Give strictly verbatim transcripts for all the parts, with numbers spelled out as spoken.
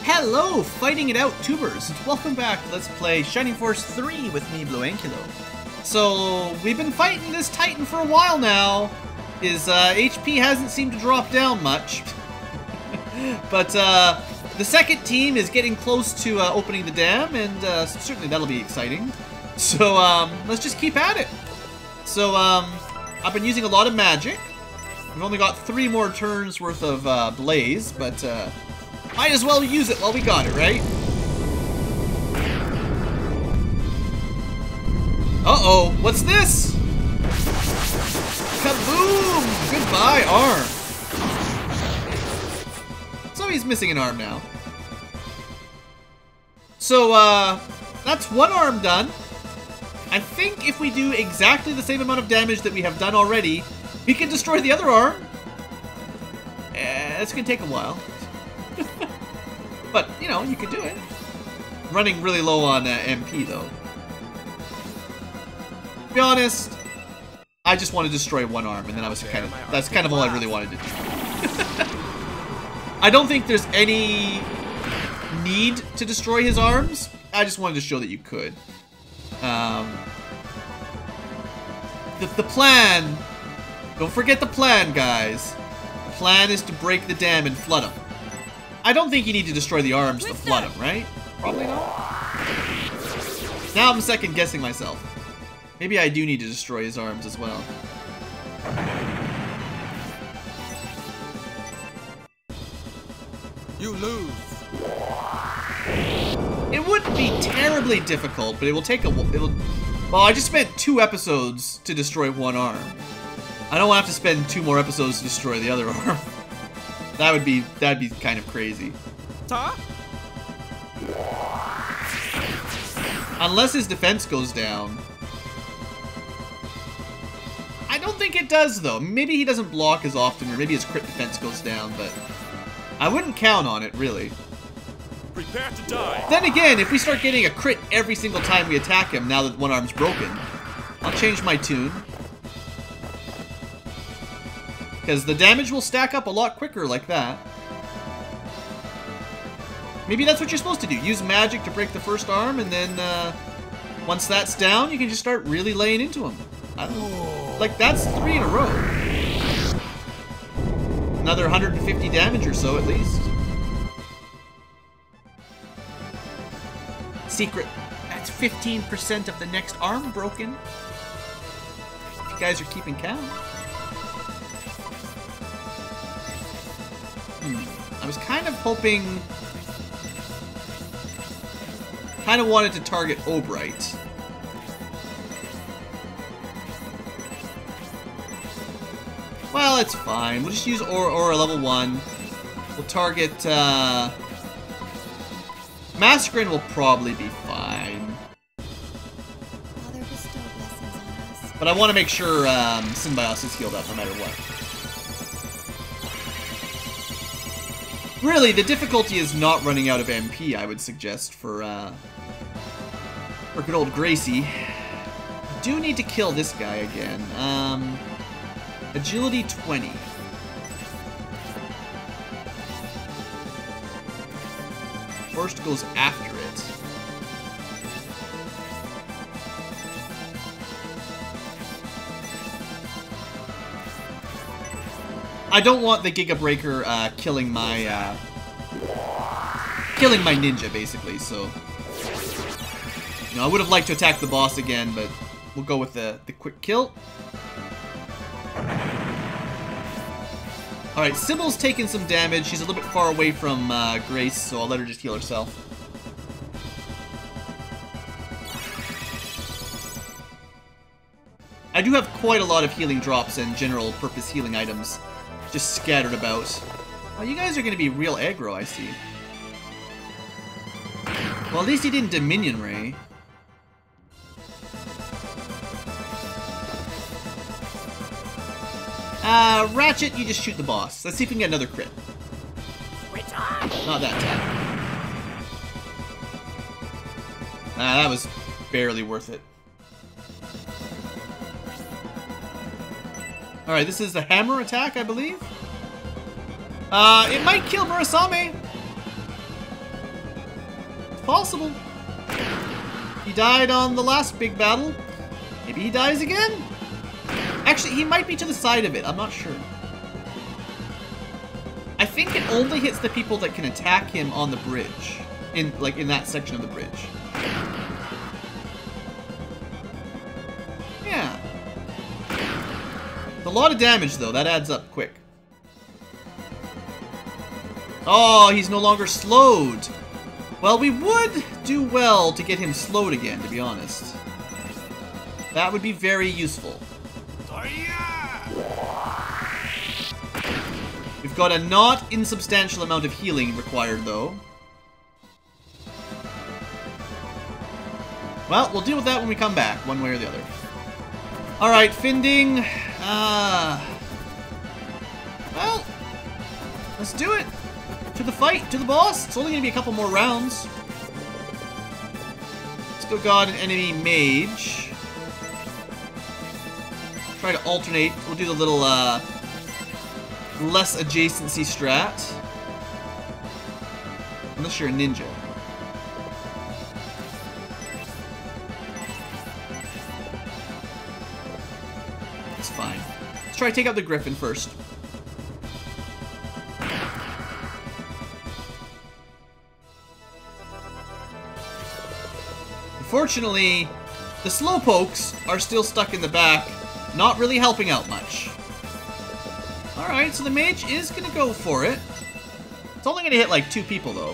Hello, Fighting It Out tubers! Welcome back to Let's Play Shining Force three with me, Blue Ankylo. So, we've been fighting this Titan for a while now. His uh, H P hasn't seemed to drop down much. But uh, the second team is getting close to uh, opening the dam, and uh, certainly that'll be exciting. So, um, let's just keep at it. So, um, I've been using a lot of magic. We've only got three more turns worth of uh, Blaze, but uh, might as well use it while we got it, right? Uh-oh, what's this? Kaboom! Goodbye, arm. So he's missing an arm now. So, uh, that's one arm done. I think if we do exactly the same amount of damage that we have done already, we can destroy the other arm. Eh, it's gonna take a while. But, you know, you could do it. Running really low on uh, M P, though. To be honest, I just want to destroy one arm, and then I was kind of... That's kind of all I really wanted to do. I don't think there's any need to destroy his arms. I just wanted to show that you could. Um, the, the plan... Don't forget the plan, guys. The plan is to break the dam and flood him. I don't think you need to destroy the arms to flood him, right? Probably not. Now I'm second guessing myself. Maybe I do need to destroy his arms as well. You lose. It wouldn't be terribly difficult, but it will take a... It'll, well, I just spent two episodes to destroy one arm. I don't want to have to spend two more episodes to destroy the other arm. That would be that'd be kind of crazy. Huh? Unless his defense goes down. I don't think it does, though. Maybe he doesn't block as often, or maybe his crit defense goes down, but I wouldn't count on it, really. Prepare to die. Then again, if we start getting a crit every single time we attack him, now that one arm's broken, I'll change my tune. Because the damage will stack up a lot quicker like that. Maybe that's what you're supposed to do. Use magic to break the first arm, and then uh, once that's down, you can just start really laying into him. I don't know. Like, that's three in a row. Another one hundred fifty damage or so, at least. Secret. That's fifteen percent of the next arm broken. If you guys are keeping count. I was kind of hoping... Kind of wanted to target Obright. Well, it's fine. We'll just use Aura, Aura level one. We'll target... Uh, Masquerin will probably be fine. But I want to make sure um, Synbios is healed up no matter what. Really, the difficulty is not running out of M P, I would suggest, for, uh, for good old Gracie. I do need to kill this guy again. Um, agility twenty. First goes after it. I don't want the Giga Breaker uh, killing my uh, killing my ninja, basically. So, you know, I would have liked to attack the boss again, but we'll go with the the quick kill. All right, Sybil's taking some damage. She's a little bit far away from uh, Grace, so I'll let her just heal herself. I do have quite a lot of healing drops and general purpose healing items just scattered about. Oh, you guys are going to be real aggro, I see. Well, at least he didn't Dominion Ray. Uh, Ratchet, you just shoot the boss. Let's see if we can get another crit. Not that time. Ah, that was barely worth it. Alright, this is the hammer attack, I believe. Uh, it might kill Murasame. possible. He died on the last big battle. Maybe he dies again? Actually, he might be to the side of it. I'm not sure. I think it only hits the people that can attack him on the bridge. In, like, in that section of the bridge. Yeah. A lot of damage, though. That adds up quick. Oh, he's no longer slowed. Well, we would do well to get him slowed again, to be honest. That would be very useful. We've got a not insubstantial amount of healing required, though. Well, we'll deal with that when we come back, one way or the other. Alright, Finding. Uh, well, let's do it. To the fight, to the boss. It's only going to be a couple more rounds. Still got an enemy mage. Try to alternate. We'll do the little, uh, less adjacency strat. Unless you're a ninja. It's fine. Let's try to take out the Griffin first. Unfortunately, the Slowpokes are still stuck in the back, not really helping out much. Alright, so the mage is going to go for it. It's only going to hit like two people, though.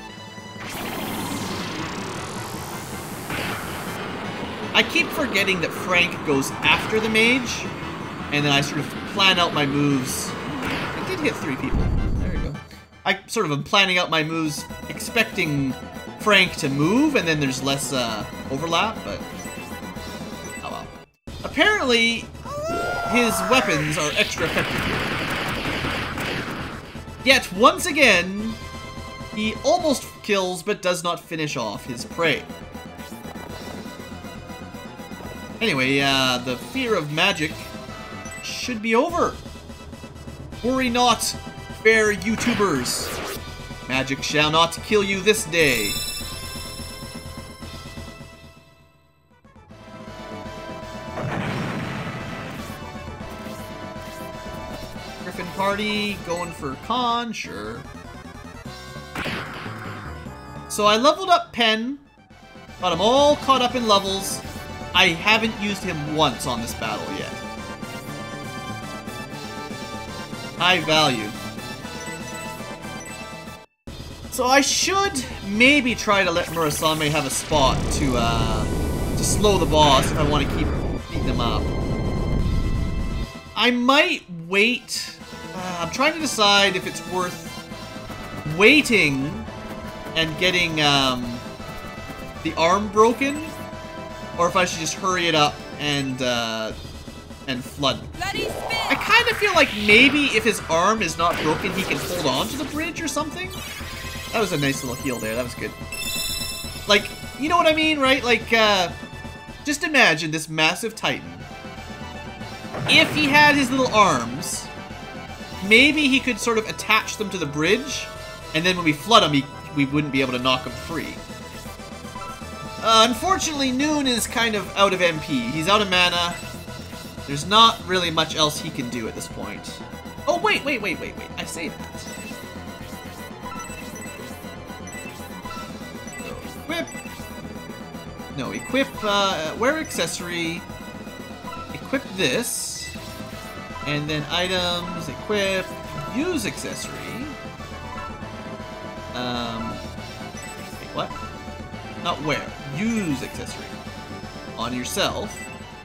I keep forgetting that Frank goes after the mage, and then I sort of plan out my moves. I did hit three people. There we go. I sort of am planning out my moves, expecting Frank to move, and then there's less uh, overlap, but oh well. Apparently, his weapons are extra effective here. Yet, once again, he almost kills, but does not finish off his prey. Anyway, uh, the fear of magic should be over. Worry not, fair YouTubers. Magic shall not kill you this day. Griffin party, going for con, sure. So I leveled up Pen, got him all caught up in levels. I haven't used him once on this battle yet. High value. So I should maybe try to let Murasame have a spot to uh, to slow the boss if I want to keep beating him up. I might wait. Uh, I'm trying to decide if it's worth waiting and getting um, the arm broken, or if I should just hurry it up and uh, and flood. I kind of feel like maybe if his arm is not broken, he can hold on to the bridge or something. That was a nice little heal there. That was good. Like, you know what I mean, right? Like, uh, just imagine this massive titan. If he had his little arms, maybe he could sort of attach them to the bridge, and then when we flood him, he, we wouldn't be able to knock him free. Uh, unfortunately, Noon is kind of out of M P. He's out of mana. There's not really much else he can do at this point. Oh, wait, wait, wait, wait, wait. I say that. So, equip. No, equip, uh, wear accessory. Equip this. And then items, equip, use accessory. Um, wait, what? Not wear. Use accessory on yourself.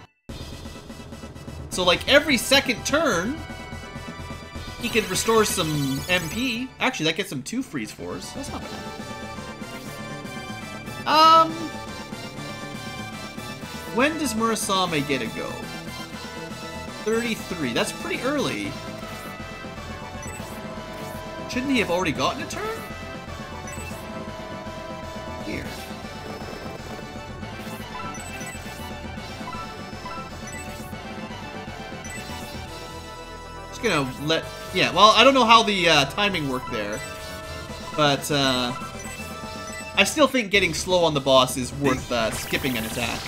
So like every second turn, he can restore some M P. Actually, that gets him two freeze fours. That's not bad. Um, when does Murasame get a go? thirty-three. That's pretty early. Shouldn't he have already gotten a turn? Weird. Just gonna let... Yeah, well, I don't know how the uh, timing worked there. But, uh... I still think getting slow on the boss is worth uh, skipping an attack.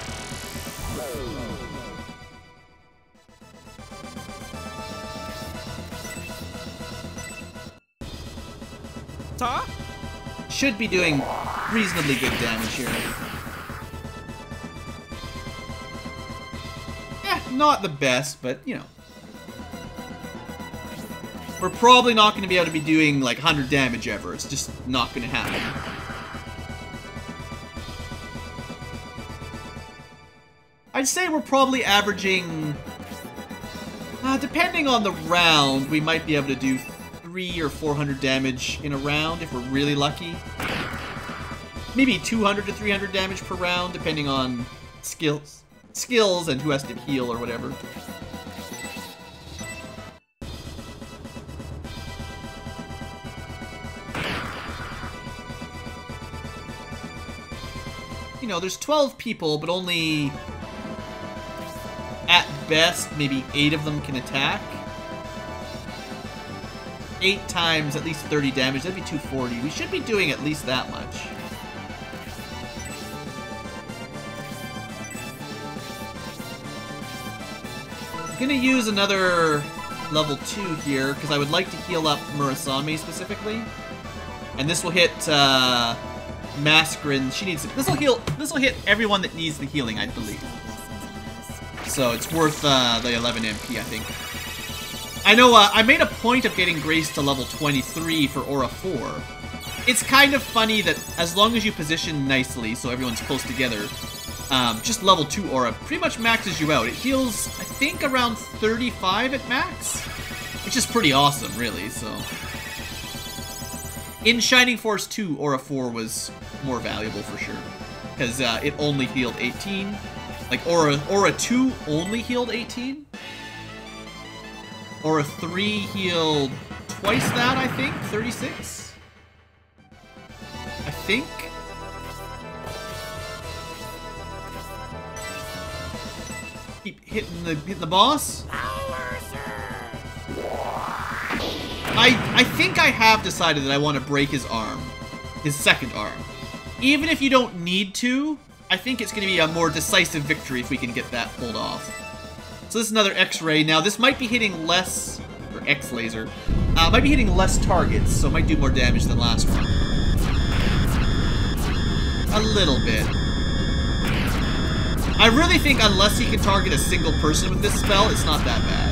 Ta? Should be doing reasonably good damage here. Eh, not the best, but, you know. We're probably not going to be able to be doing, like, one hundred damage ever. It's just not going to happen. I'd say we're probably averaging... Uh, depending on the round, we might be able to do three or four hundred damage in a round if we're really lucky. Maybe two hundred to three hundred damage per round, depending on skills, skills and who has to heal or whatever. You know, there's twelve people, but only, at best, maybe eight of them can attack. Eight times at least thirty damage, that'd be two forty. We should be doing at least that much. I'm gonna use another level two here, because I would like to heal up Murasame specifically. And this will hit, uh... Mascarin, she needs. This will heal. This will hit everyone that needs the healing, I believe. So it's worth uh, the eleven M P, I think. I know. Uh, I made a point of getting Grace to level twenty-three for Aura four. It's kind of funny that as long as you position nicely, so everyone's close together, um, just level two Aura pretty much maxes you out. It heals, I think, around thirty-five at max, which is pretty awesome, really. So. In Shining Force two, Aura four was more valuable for sure, because uh, it only healed eighteen. Like, Aura, Aura two only healed eighteen. Aura three healed twice that, I think, thirty-six. I think. Keep hitting the, hitting the boss. I, I think I have decided that I want to break his arm. His second arm. Even if you don't need to, I think it's going to be a more decisive victory if we can get that pulled off. So this is another X-ray. Now, this might be hitting less... Or X-laser. Uh, might be hitting less targets, so it might do more damage than last one. A little bit. I really think unless he can target a single person with this spell, it's not that bad.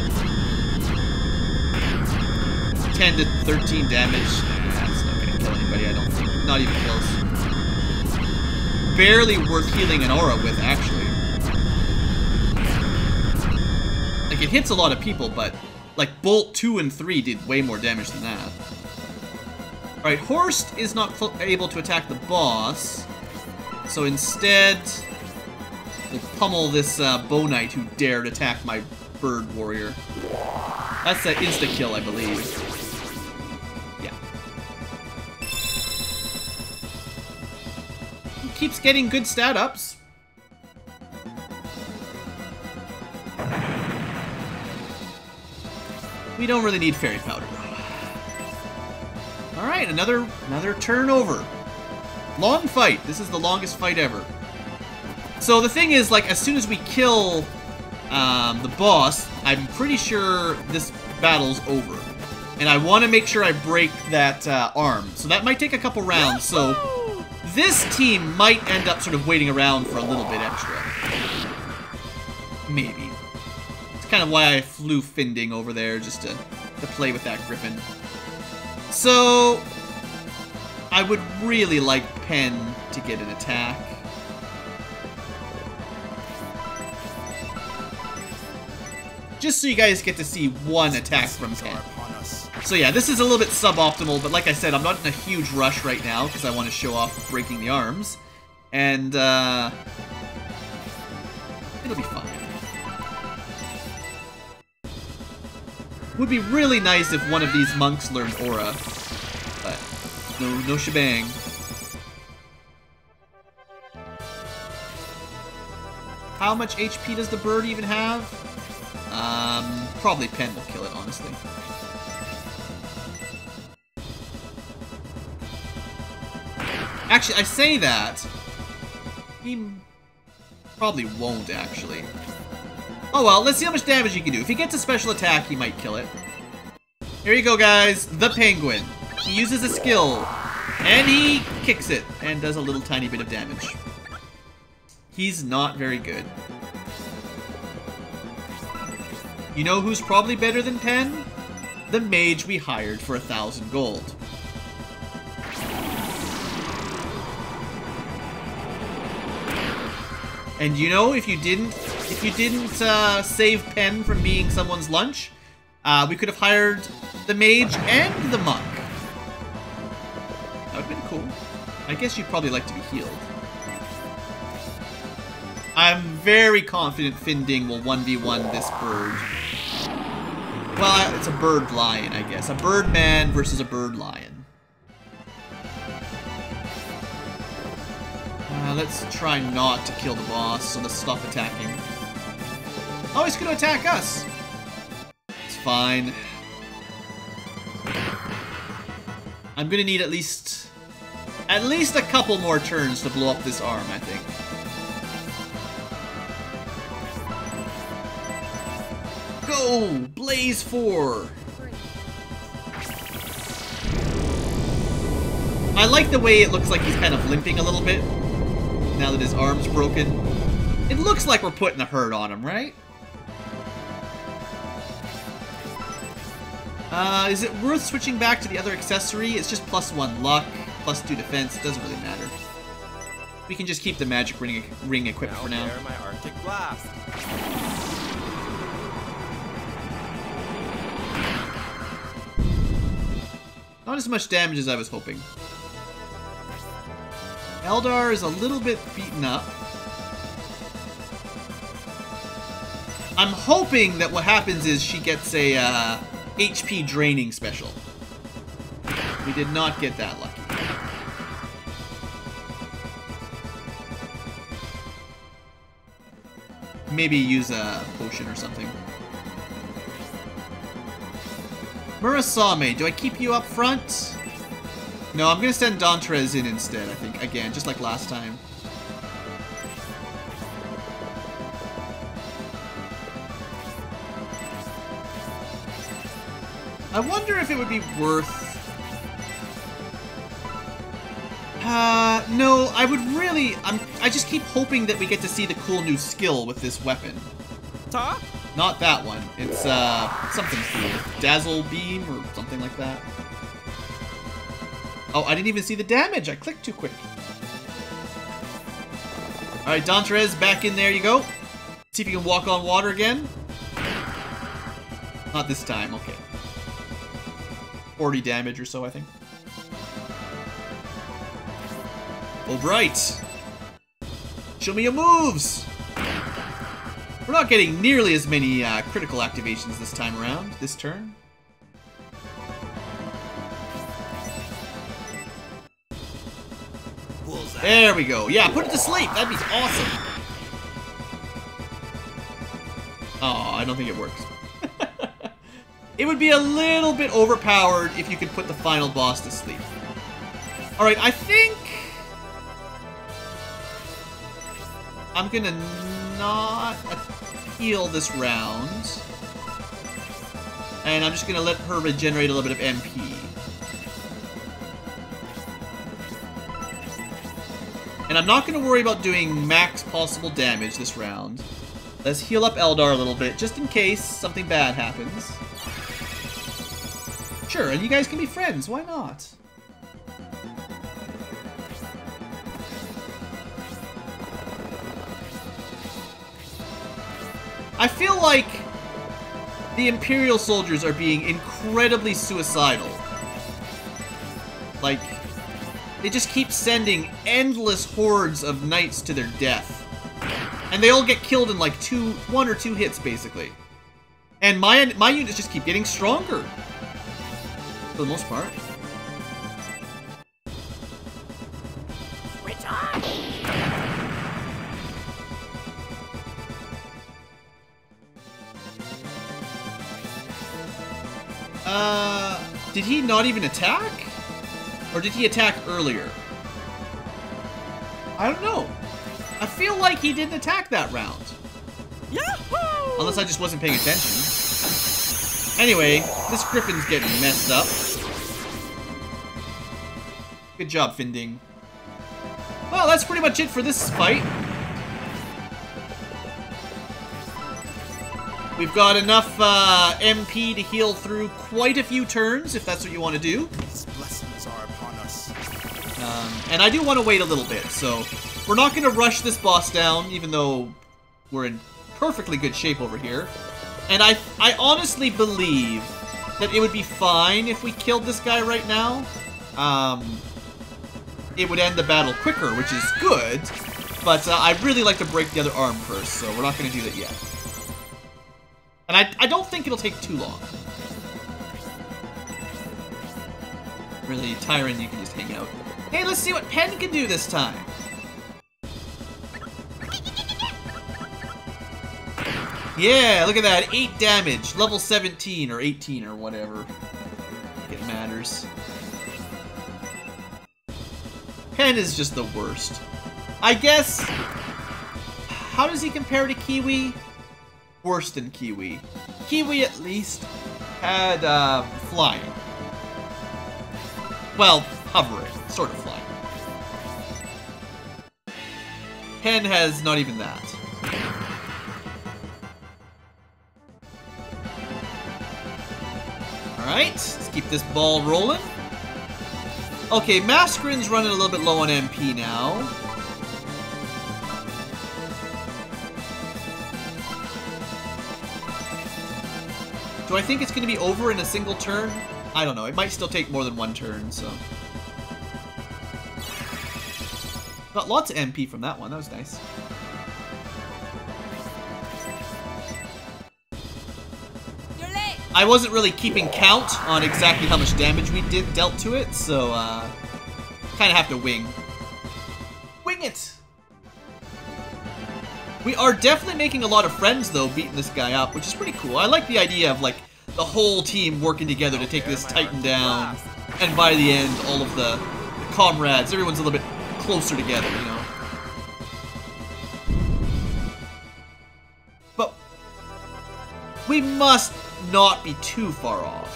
ten to thirteen damage. That's not gonna kill anybody, I don't think. Not even close. Barely worth healing an aura with, actually. Like, it hits a lot of people, but, like, Bolt two and three did way more damage than that. Alright, Horst is not able to attack the boss, so instead, we'll pummel this uh, Bow Knight who dared attack my bird warrior. That's an insta-kill, I believe. Keeps getting good stat ups. We don't really need fairy powder. Alright, another another turn over. Long fight. This is the longest fight ever. So the thing is, like, as soon as we kill um, the boss, I'm pretty sure this battle's over. And I want to make sure I break that uh, arm. So that might take a couple rounds, so... This team might end up sort of waiting around for a little bit extra. Maybe. It's kind of why I flew Finding over there, just to, to play with that Griffin. So, I would really like Pen to get an attack. Just so you guys get to see one attack from Pen. So yeah, this is a little bit suboptimal, but like I said, I'm not in a huge rush right now because I want to show off breaking the arms. And, uh... it'll be fine. Would be really nice if one of these monks learned Aura. But, no, no shebang. How much H P does the bird even have? Um, probably Pen will kill it, honestly. Actually, I say that. He probably won't, actually. Oh well, let's see how much damage he can do. If he gets a special attack, he might kill it. Here you go, guys. The Penguin. He uses a skill. And he kicks it. And does a little tiny bit of damage. He's not very good. You know who's probably better than Pen? The mage we hired for a thousand gold. And you know, if you didn't, if you didn't uh, save Pen from being someone's lunch, uh, we could have hired the mage and the monk. That would have been cool. I guess you'd probably like to be healed. I'm very confident Finding will one v one this bird. Well, it's a bird lion, I guess. A bird man versus a bird lion. Uh, let's try not to kill the boss, so let's stop attacking. Oh, he's gonna attack us! It's fine. I'm gonna need at least... At least a couple more turns to blow up this arm, I think. Go! Blaze four! I like the way it looks like he's kind of limping a little bit. Now that his arm's broken. It looks like we're putting a hurt on him, right? Uh, is it worth switching back to the other accessory? It's just plus one luck, plus two defense. It doesn't really matter. We can just keep the magic ring, ring equipped Now for now. dare my Arctic Blast. Not as much damage as I was hoping. Eldar is a little bit beaten up. I'm hoping that what happens is she gets a uh, H P draining special. We did not get that lucky. Maybe use a potion or something. Murasame, do I keep you up front? No, I'm gonna send Dantrez in instead, I think. Again, just like last time. I wonder if it would be worth... Uh, no, I would really... I'm, I just keep hoping that we get to see the cool new skill with this weapon. Ta? Not that one. It's, uh, something cool. Dazzle Beam or something like that. Oh, I didn't even see the damage. I clicked too quick. Alright, Dantrez, back in there you go. See if you can walk on water again. Not this time, okay. forty damage or so, I think. Alright. Show me your moves! We're not getting nearly as many uh, critical activations this time around, this turn. There we go. Yeah, put it to sleep. That'd be awesome. Oh, I don't think it works. It would be a little bit overpowered if you could put the final boss to sleep. Alright, I think... I'm gonna not heal this round. And I'm just gonna let her regenerate a little bit of M P. And I'm not going to worry about doing max possible damage this round. Let's heal up Eldar a little bit, just in case something bad happens. Sure, and you guys can be friends, why not? I feel like the Imperial soldiers are being incredibly suicidal. Like... They just keep sending endless hordes of knights to their death. And they all get killed in like two, one or two hits, basically. And my, my units just keep getting stronger. For the most part. Uh, did he not even attack? Or did he attack earlier? I don't know. I feel like he didn't attack that round. Yahoo! Unless I just wasn't paying attention. Anyway, this Griffin's getting messed up. Good job, Finding. Well, that's pretty much it for this fight. We've got enough uh, M P to heal through quite a few turns, if that's what you want to do. These blessings are upon us. Um, and I do want to wait a little bit, so we're not going to rush this boss down, even though we're in perfectly good shape over here. And I, I honestly believe that it would be fine if we killed this guy right now. Um, it would end the battle quicker, which is good, but uh, I'd really like to break the other arm first, so we're not going to do that yet. And I, I don't think it'll take too long. Really, Tyron, you can just hang out. Hey, let's see what Pen can do this time. Yeah, look at that. eight damage. Level seventeen or eighteen or whatever. It matters. Pen is just the worst. I guess... How does he compare to Kiwi? Worse than Kiwi. Kiwi, at least, had uh, flying. Well, hovering. Sort of flying. Pen has not even that. Alright, let's keep this ball rolling. Okay, Mascarin's running a little bit low on M P now. Do I think it's going to be over in a single turn? I don't know. It might still take more than one turn, so... Got lots of M P from that one. That was nice. I wasn't really keeping count on exactly how much damage we did dealt to it, so uh, kind of have to wing. Wing it! We are definitely making a lot of friends, though, beating this guy up, which is pretty cool. I like the idea of, like, the whole team working together to take this Titan down, and by the end, all of the, the comrades, everyone's a little bit closer together, you know? But we must not be too far off.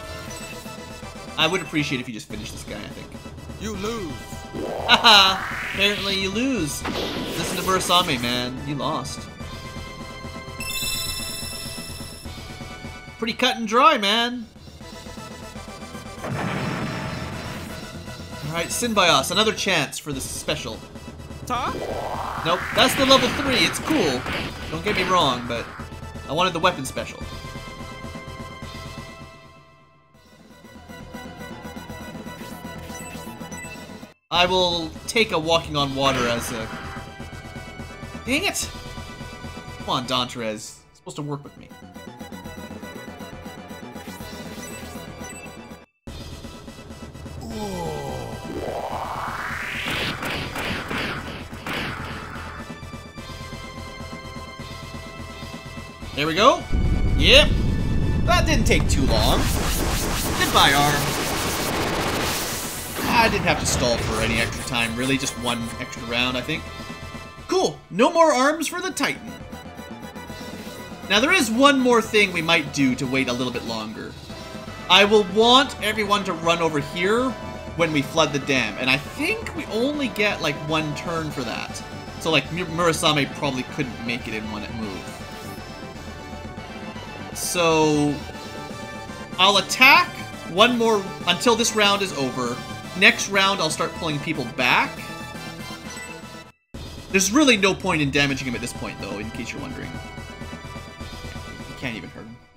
I would appreciate if you just finished this guy, I think. You lose. Haha! Apparently you lose. Listen to Murasame, man. You lost. Pretty cut and dry, man. Alright, Synbios, another chance for this special. Ta? Nope, that's the level three. It's cool. Don't get me wrong, but I wanted the weapon special. I will take a walking on water as a... Dang it! Come on, Danterez. You're supposed to work with me. There we go. Yep. That didn't take too long. Goodbye, arm. I didn't have to stall for any extra time, really. Just one extra round, I think. Cool. No more arms for the Titan. Now, there is one more thing we might do to wait a little bit longer. I will want everyone to run over here when we flood the dam. And I think we only get, like, one turn for that. So, like, Murasame probably couldn't make it in one move. So, I'll attack one more until this round is over. Next round, I'll start pulling people back. There's really no point in damaging him at this point, though, in case you're wondering. You can't even hurt him.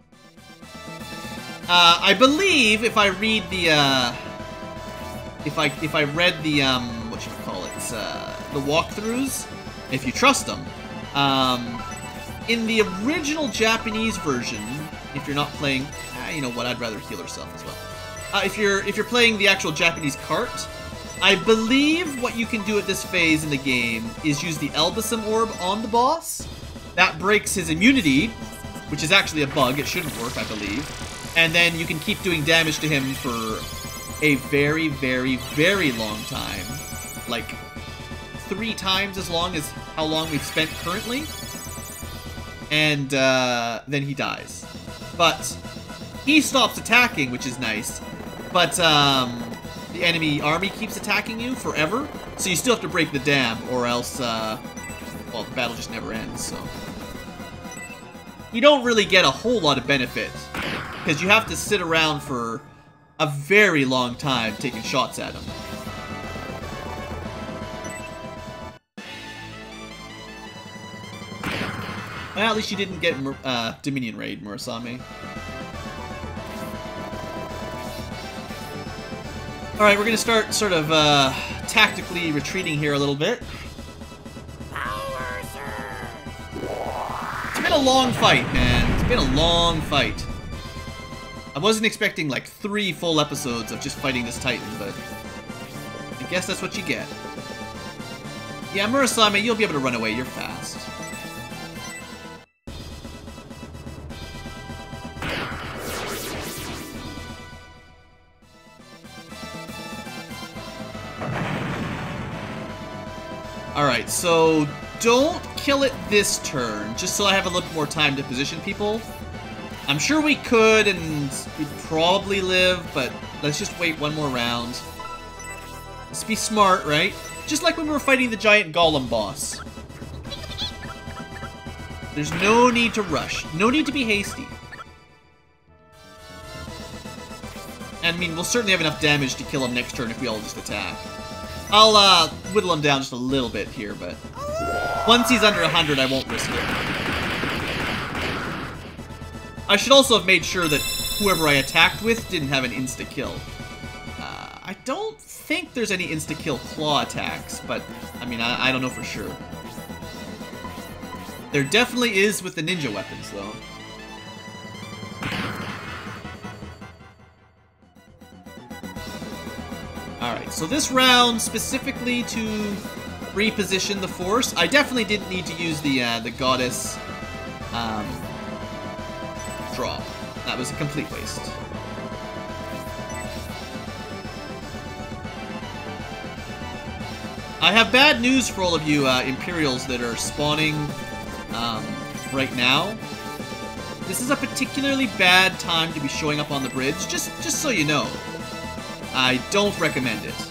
Uh, I believe if I read the, uh... If I, if I read the, um... what should I call it? Uh, the walkthroughs, if you trust them, um... in the original Japanese version, if you're not playing... Ah, you know what, I'd rather heal herself as well. Uh, if you're if you're playing the actual Japanese cart, I believe what you can do at this phase in the game is use the Elbasam Orb on the boss. That breaks his immunity, which is actually a bug. It shouldn't work, I believe. And then you can keep doing damage to him for a very, very, very long time. Like, three times as long as how long we've spent currently. And uh, then he dies. But he stops attacking, which is nice. But um, the enemy army keeps attacking you forever. So you still have to break the dam, or else, uh, well, the battle just never ends, so. You don't really get a whole lot of benefit, because you have to sit around for a very long time taking shots at him. Well, at least you didn't get uh, Dominion Raid, Murasame. Alright, we're gonna start sort of uh, tactically retreating here a little bit. Power surge. It's been a long fight, man. It's been a long fight. I wasn't expecting like three full episodes of just fighting this Titan, but I guess that's what you get. Yeah, Murasame, you'll be able to run away. You're fast. Alright, so don't kill it this turn, just so I have a little more time to position people. I'm sure we could, and we'd probably live, but let's just wait one more round. Let's be smart, right? Just like when we were fighting the giant golem boss. There's no need to rush. No need to be hasty. And, I mean, we'll certainly have enough damage to kill him next turn if we all just attack. I'll uh, whittle him down just a little bit here, but once he's under one hundred, I won't risk it. I should also have made sure that whoever I attacked with didn't have an insta-kill. Uh, I don't think there's any insta-kill claw attacks, but, I mean, I, I don't know for sure. There definitely is with the ninja weapons, though. Alright, so this round, specifically to reposition the force, I definitely didn't need to use the, uh, the goddess um, drop. That was a complete waste. I have bad news for all of you uh, Imperials that are spawning um, right now. This is a particularly bad time to be showing up on the bridge, just, just so you know. I don't recommend it.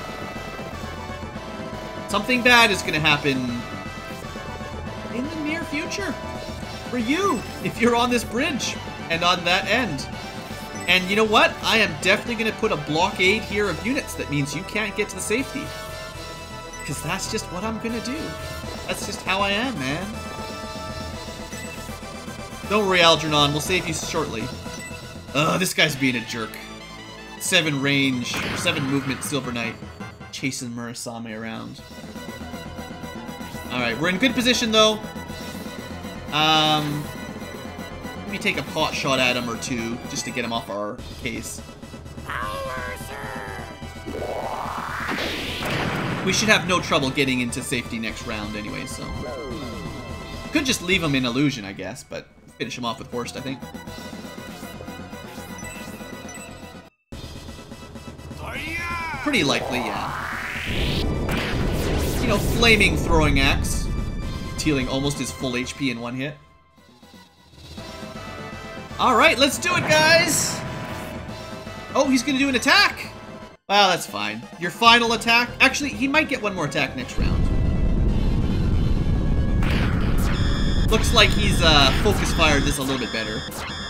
Something bad is going to happen in the near future for you if you're on this bridge and on that end. And you know what? I am definitely going to put a blockade here of units. That means you can't get to the safety. Because that's just what I'm going to do. That's just how I am, man. Don't worry, Algernon. We'll save you shortly. Ugh, this guy's being a jerk. Seven range, seven movement Silver Knight, chasing Murasame around. Alright, we're in good position though. Um, maybe take a pot shot at him or two, just to get him off our case. Power surge. We should have no trouble getting into safety next round anyway, so. Could just leave him in illusion, I guess, but finish him off with Horst, I think. Pretty likely, yeah. You know, flaming throwing axe, dealing almost his full H P in one hit. Alright, let's do it, guys! Oh, he's gonna do an attack! Well, that's fine. Your final attack? Actually, he might get one more attack next round. Looks like he's uh, focus fired this a little bit better.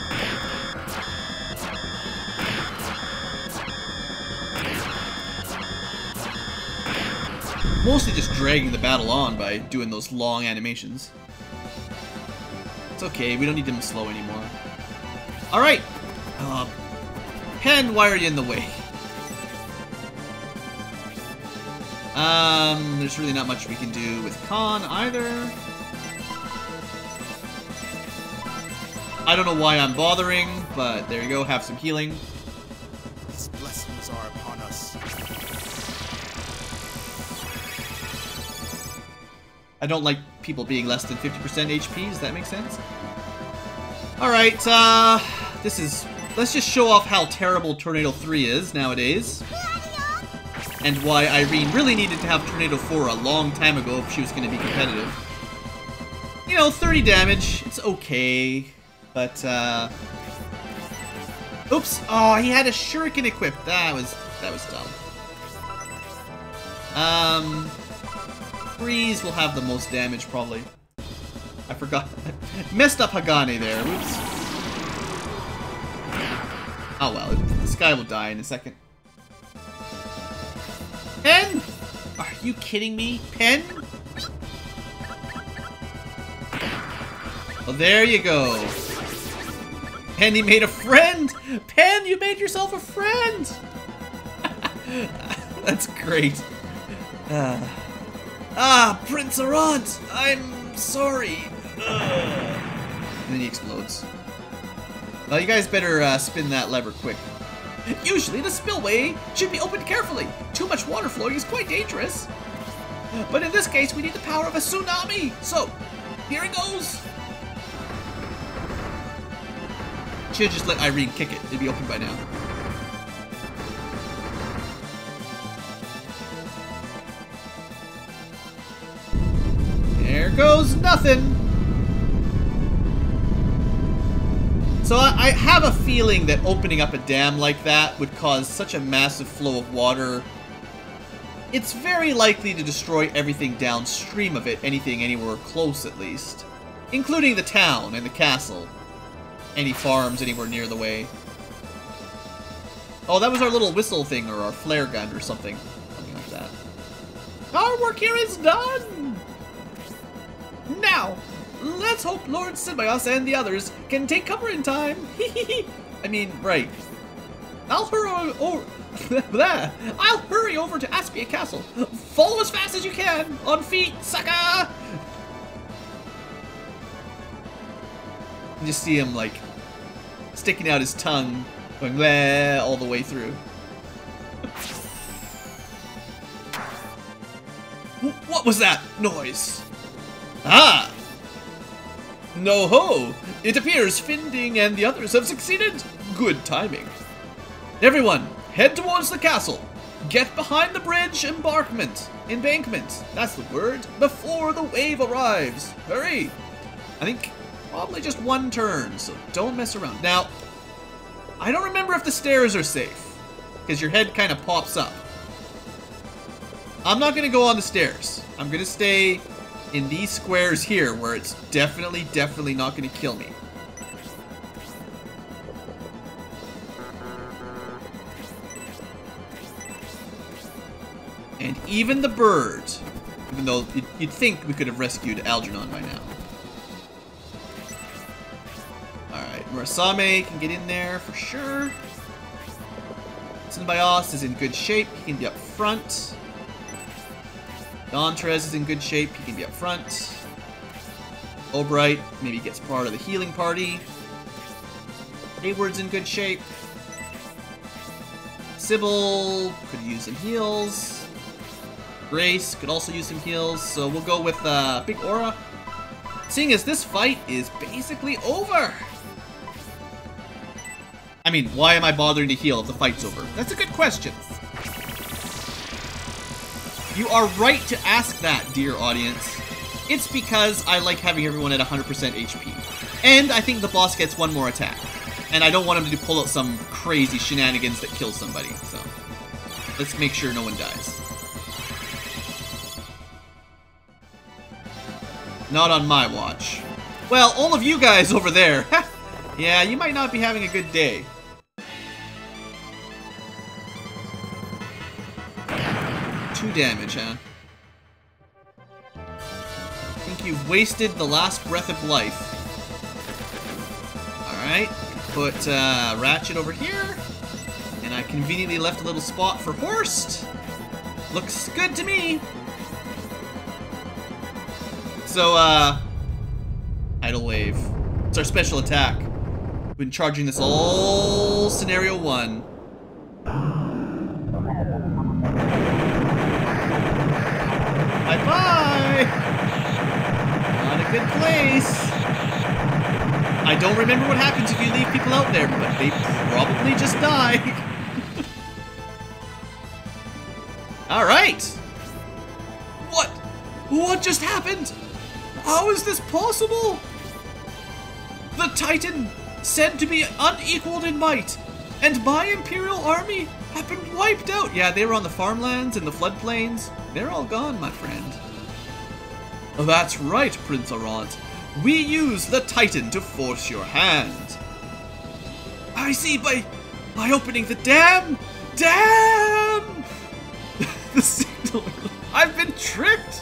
Mostly just dragging the battle on by doing those long animations. It's okay, we don't need them slow anymore. Alright! Uh, Pen, why are you in the way? Um, there's really not much we can do with Khan either. I don't know why I'm bothering, but there you go, have some healing. His blessings are upon us. I don't like people being less than fifty percent H P, does that make sense? Alright, uh, this is, let's just show off how terrible Tornado three is nowadays. and why Irene really needed to have Tornado four a long time ago if she was going to be competitive. You know, thirty damage, it's okay, but, uh... oops! Oh, he had a shuriken equipped. That was, that was dumb. Um... Freeze will have the most damage, probably. I forgot. Messed up Hagane there. Whoops. Oh well, this guy will die in a second. Pen? Are you kidding me? Pen? Well, there you go. Pen, you made a friend! Pen, you made yourself a friend! That's great. Uh, ah, Prince Arant! I'm sorry. Ugh. And then he explodes. Well, you guys better uh, spin that lever quick. Usually the spillway should be opened carefully. Too much water flowing is quite dangerous. But in this case, we need the power of a tsunami. So, here it goes. Should just let Irene kick it. It'd be open by now. There goes nothing. So I, I have a feeling that opening up a dam like that would cause such a massive flow of water. It's very likely to destroy everything downstream of it, anything anywhere close at least. Including the town and the castle. Any farms anywhere near the way. Oh, that was our little whistle thing, or our flare gun or something. Something like that. Our work here is done! Now, let's hope Lord Synbios and the others can take cover in time. I mean, right. I'll hurry over. I'll hurry over to Aspia Castle. Follow as fast as you can. On feet, sucker! You just see him like sticking out his tongue, going bleh all the way through. What was that noise? Ah! No ho! It appears Finding and the others have succeeded. Good timing. Everyone, head towards the castle. Get behind the bridge embankment. Embankment. That's the word. Before the wave arrives. Hurry! I think probably just one turn, so don't mess around. Now, I don't remember if the stairs are safe, because your head kind of pops up. I'm not going to go on the stairs. I'm going to stay in these squares here, where it's definitely, definitely not going to kill me. And even the bird, even though you'd, you'd think we could have rescued Algernon by now. Alright, Murasame can get in there for sure. Synbios is in good shape, he can be up front. Dawntrez is in good shape, he can be up front. Obright maybe gets part of the healing party. Hayward's in good shape. Sybil could use some heals. Grace could also use some heals, so we'll go with uh, Big Aura. Seeing as this fight is basically over. I mean, why am I bothering to heal if the fight's over? That's a good question. You are right to ask that, dear audience. It's because I like having everyone at one hundred percent H P. And I think the boss gets one more attack. And I don't want him to pull out some crazy shenanigans that kill somebody, so let's make sure no one dies. Not on my watch. Well, all of you guys over there. Yeah, you might not be having a good day. Two damage, huh? I think you've wasted the last breath of life. Alright, put uh, Ratchet over here. And I conveniently left a little spot for Horst. Looks good to me. So, uh, Idle Wave. It's our special attack. We've been charging this all scenario one. Bye-bye! Not a good place. I don't remember what happens if you leave people out there, but they probably just die. Alright! What? What just happened? How is this possible? The Titan, said to be unequaled in might, and my Imperial army have been wiped out. Yeah, they were on the farmlands and the floodplains. They're all gone, my friend. That's right, Prince Arant. We use the Titan to force your hand. I see by by opening the dam. Dam! The signal. I've been tricked.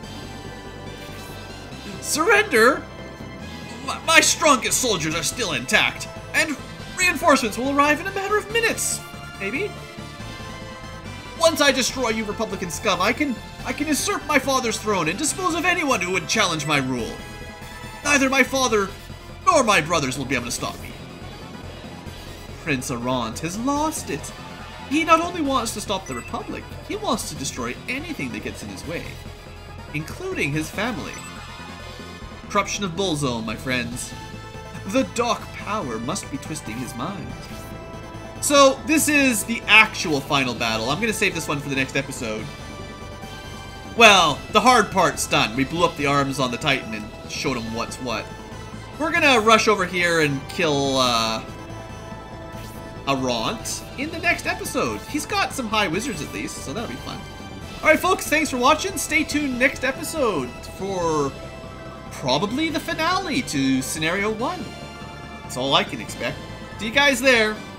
Surrender. My, my strongest soldiers are still intact, and reinforcements will arrive in a matter of minutes. Maybe. Once I destroy you Republican scum, I can I can usurp my father's throne and dispose of anyone who would challenge my rule. Neither my father nor my brothers will be able to stop me. Prince Arant has lost it. He not only wants to stop the Republic, he wants to destroy anything that gets in his way, including his family. Corruption of Bullzone, my friends. The Dark Power must be twisting his mind. So, this is the actual final battle. I'm going to save this one for the next episode. Well, the hard part's done. We blew up the arms on the Titan and showed him what's what. We're going to rush over here and kill uh, Arant in the next episode. He's got some high wizards at least, so that'll be fun. Alright folks, thanks for watching. Stay tuned next episode for probably the finale to Scenario one. That's all I can expect. See you guys there.